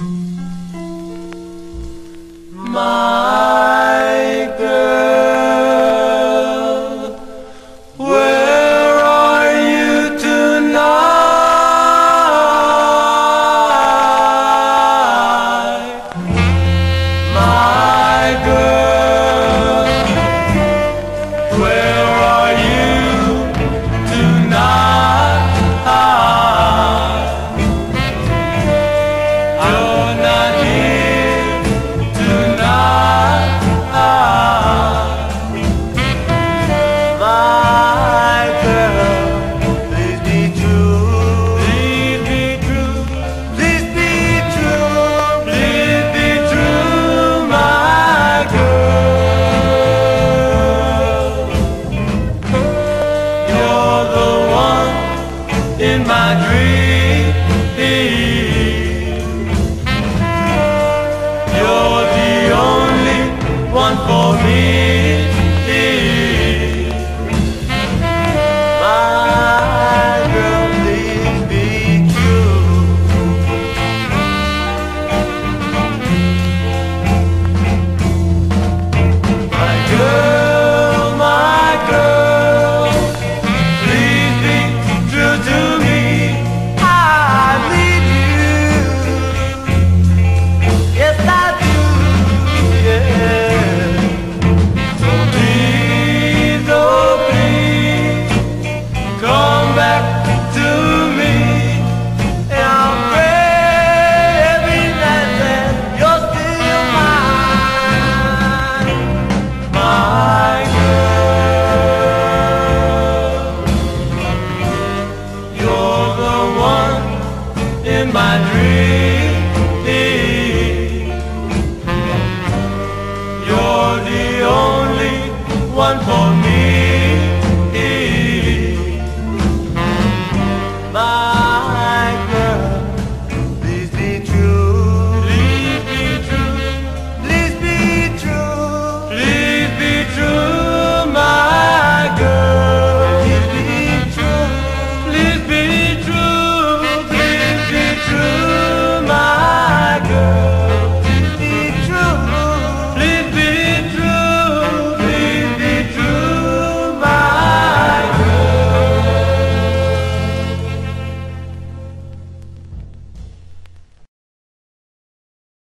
My girl, where are you tonight? My girl, where are you tonight? You're not here tonight. My girl, please be true. Please be true. Please be true. Please be true, my girl. You're the one in my dream. You're the only one for me. My girl, please be true. My girl, please be true to me. I need you. Yes, I do. Yeah. So please, oh please, come back to me. And I'll pray every night that you're still mine. My girl, you're the one in my dreams.